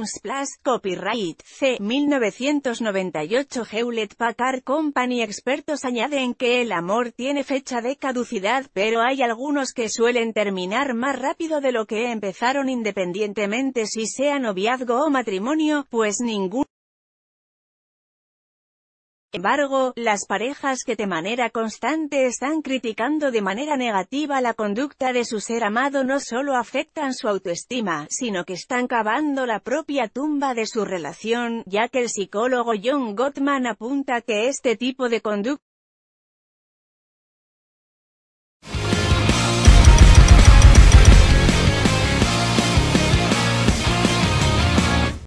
iTunes Plus, copyright C. 1998 Hewlett Packard Company. Expertos añaden que el amor tiene fecha de caducidad, pero hay algunos que suelen terminar más rápido de lo que empezaron, independientemente si sea noviazgo o matrimonio, pues ningún. Sin embargo, las parejas que de manera constante están criticando de manera negativa la conducta de su ser amado no solo afectan su autoestima, sino que están cavando la propia tumba de su relación, ya que el psicólogo John Gottman apunta que este tipo de conducta